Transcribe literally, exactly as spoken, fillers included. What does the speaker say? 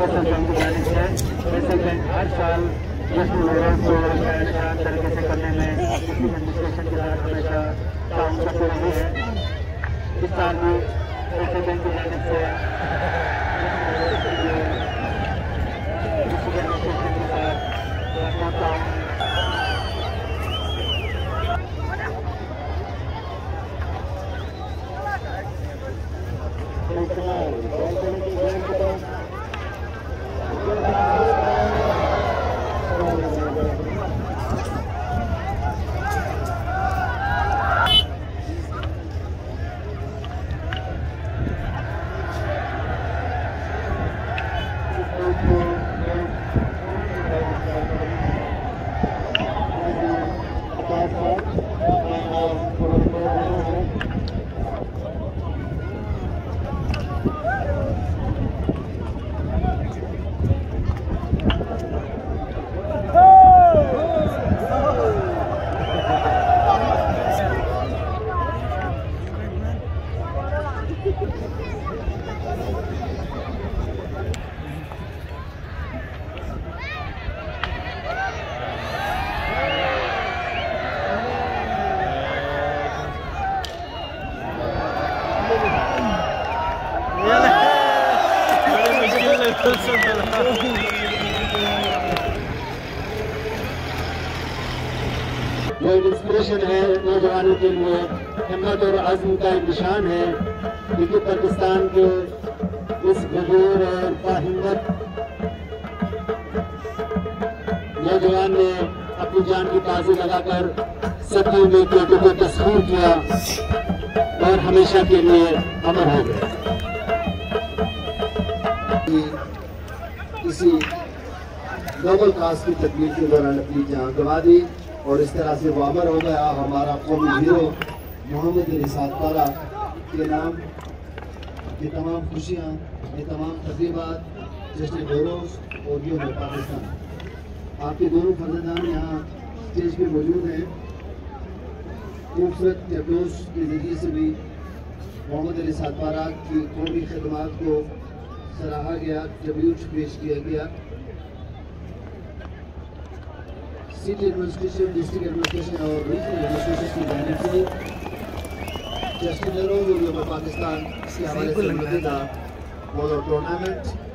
ऐसा बैंक की जानिब से ऐसे बैंक हर साल जश्न लॉरेंस को शान तरीके से करने में इसकी एडमिनिस्ट्रेशन के साथ हमेशा काम करते रही है। इस साल भी ऐसे बैंक की जानिब से एडमिनिस्ट्रेशन के साथ अपना काम ये इंस्पिरेशन है नौजवानों के लिए, हिम्मत और अज़्म का एक निशान है। क्योंकि पाकिस्तान के इस गजूर और बाहिम्मत नौजवान ने अपनी जान की बाजी लगाकर सदियों में क्रिकेट को तस्लीम किया और हमेशा के लिए अमर हो गए। किसी ग्लोबल कास्ट की तकलीफ के दौरान अपनी जान गंवा दी और इस तरह से वो अमर हो गया। हमारा कौमी हीरो मोहम्मद अली सातपारा के नाम ये तमाम खुशियाँ, ये तमाम तकरीबात जश्न नौरोज़ और यौम पाकिस्तान, आपके दोनों फर्जंदान यहाँ स्टेज पे मौजूद हैं। खूबसूरत टैब्लोस के ज़रिए से भी मोहम्मद अली सातपारा की कौमी खदमात को सराहा गया, ट्रिब्यूट पेश किया गया। सिटी एडमिनिस्ट्रेशन, डिस्ट्रिक्ट एडमिनिस्ट्रेशन और रीजनल एडमिनिस्ट्रेशन की जानिब से जश्न नौरोज़ और यौम पाकिस्तान के हवाले से मुनक़िदा पोलो टूर्नामेंट